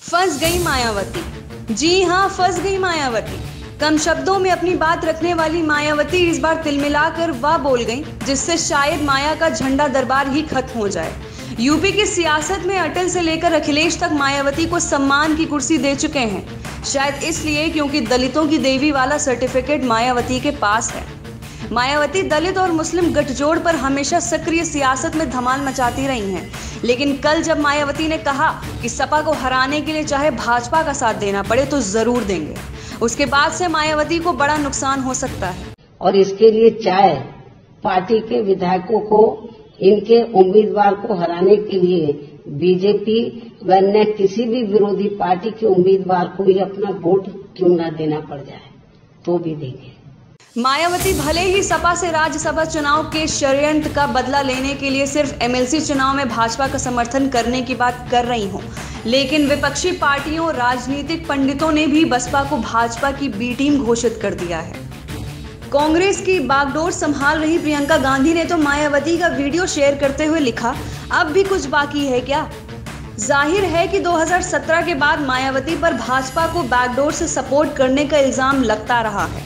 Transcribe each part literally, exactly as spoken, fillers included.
फंस गई मायावती। जी हां, फंस गई मायावती। कम शब्दों में अपनी बात रखने वाली मायावती इस बार तिलमिलाकर वाह बोल गई, जिससे शायद माया का झंडा दरबार ही खत्म हो जाए। यूपी की सियासत में अटल से लेकर अखिलेश तक मायावती को सम्मान की कुर्सी दे चुके हैं, शायद इसलिए क्योंकि दलितों की देवी वाला सर्टिफिकेट मायावती के पास है। मायावती दलित और मुस्लिम गठजोड़ पर हमेशा सक्रिय सियासत में धमाल मचाती रही हैं, लेकिन कल जब मायावती ने कहा कि सपा को हराने के लिए चाहे भाजपा का साथ देना पड़े तो जरूर देंगे, उसके बाद से मायावती को बड़ा नुकसान हो सकता है। और इसके लिए चाहे पार्टी के विधायकों को इनके उम्मीदवार को हराने के लिए बीजेपी व अन्य किसी भी विरोधी पार्टी के उम्मीदवार को ही अपना वोट क्यों न देना पड़ जाए तो भी देंगे। मायावती भले ही सपा से राज्यसभा चुनाव के षड्यंत्र का बदला लेने के लिए सिर्फ एमएलसी चुनाव में भाजपा का समर्थन करने की बात कर रही हो, लेकिन विपक्षी पार्टियों और राजनीतिक पंडितों ने भी बसपा को भाजपा की बी टीम घोषित कर दिया है। कांग्रेस की बागडोर संभाल रही प्रियंका गांधी ने तो मायावती का वीडियो शेयर करते हुए लिखा, अब भी कुछ बाकी है क्या? जाहिर है कि दो हज़ार सत्रह के बाद मायावती पर भाजपा को बैकडोर से सपोर्ट करने का इल्जाम लगता रहा है,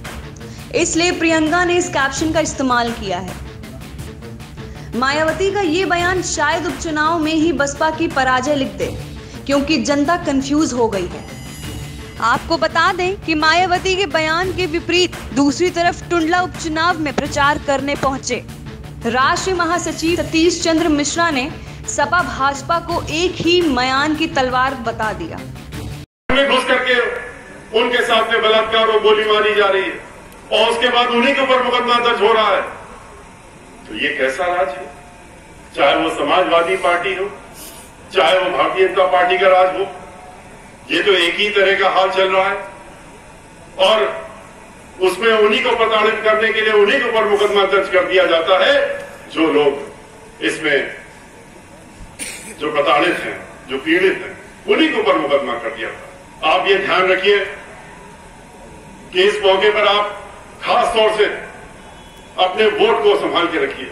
इसलिए प्रियंका ने इस कैप्शन का इस्तेमाल किया है। मायावती का ये बयान शायद उपचुनाव में ही बसपा की पराजय लिख दे, क्योंकि जनता कंफ्यूज हो गई है। आपको बता दें कि मायावती के बयान के विपरीत दूसरी तरफ टुंडला उपचुनाव में प्रचार करने पहुंचे राष्ट्रीय महासचिव सतीश चंद्र मिश्रा ने सपा भाजपा को एक ही म्यान की तलवार बता दिया। घुस करके उनके साथ में बलात्कार और गोली मारी जा रही है और उसके बाद उन्हीं के ऊपर मुकदमा दर्ज हो रहा है, तो ये कैसा राज है? चाहे वो समाजवादी पार्टी हो, चाहे वो भारतीय जनता पार्टी का राज हो, ये तो एक ही तरह का हाल चल रहा है और उसमें उन्हीं को प्रताड़ित करने के लिए उन्हीं के ऊपर मुकदमा दर्ज कर दिया जाता है। जो लोग इसमें जो प्रताड़ित हैं, जो पीड़ित हैं, उन्हीं के ऊपर मुकदमा कर दिया था। आप ये ध्यान रखिए कि इस मौके पर आप खास तौर से अपने वोट को संभाल के रखिए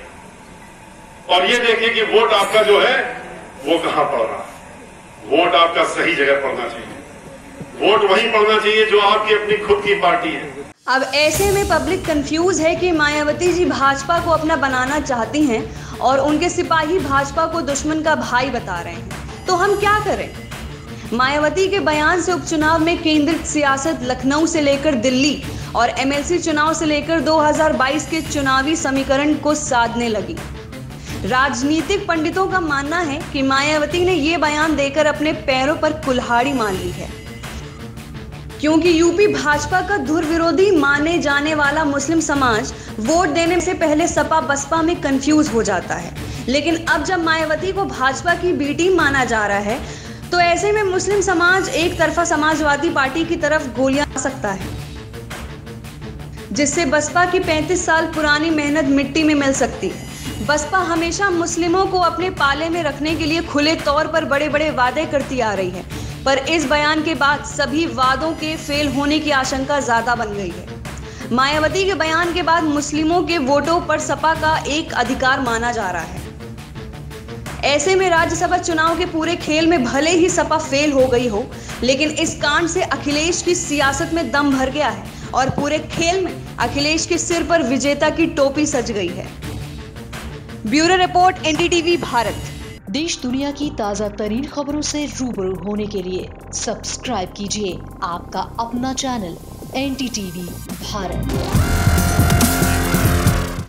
और ये देखिए कि वोट आपका जो है वो कहां पड़ रहा है। वोट आपका सही जगह पड़ना चाहिए, वोट वहीं पड़ना चाहिए जो आपकी अपनी खुद की पार्टी है। अब ऐसे में पब्लिक कंफ्यूज है कि मायावती जी भाजपा को अपना बनाना चाहती हैं और उनके सिपाही भाजपा को दुश्मन का भाई बता रहे हैं, तो हम क्या करें? मायावती के बयान से उपचुनाव में केंद्रित सियासत लखनऊ से लेकर दिल्ली और एमएलसी चुनाव से लेकर दो हज़ार बाईस के चुनावी समीकरण को साधने लगी। राजनीतिक पंडितों का मानना है कि मायावती ने ये बयान देकर अपने पैरों पर कुल्हाड़ी मार ली है, क्योंकि यूपी भाजपा का धुर विरोधी माने जाने वाला मुस्लिम समाज वोट देने से पहले सपा बसपा में कंफ्यूज हो जाता है, लेकिन अब जब मायावती को भाजपा की बी टीम माना जा रहा है तो ऐसे में मुस्लिम समाज एक तरफा समाजवादी पार्टी की तरफ गोलियां आ सकता है, जिससे बसपा की पैंतीस साल पुरानी मेहनत मिट्टी में मिल सकती है। बसपा हमेशा मुस्लिमों को अपने पाले में रखने के लिए खुले तौर पर बड़े बड़े वादे करती आ रही है, पर इस बयान के बाद सभी वादों के फेल होने की आशंका ज्यादा बन गई है। मायावती के बयान के बाद मुस्लिमों के वोटों पर सपा का एक अधिकार माना जा रहा है। ऐसे में राज्यसभा चुनाव के पूरे खेल में भले ही सपा फेल हो गई हो, लेकिन इस कांड से अखिलेश की सियासत में दम भर गया है और पूरे खेल में अखिलेश के सिर पर विजेता की टोपी सज गई है। Bureau report NDTV Bharat. देश दुनिया की ताजा तरीन खबरों से रूबरू होने के लिए सब्सक्राइब कीजिए आपका अपना चैनल एनडीटीवी भारत।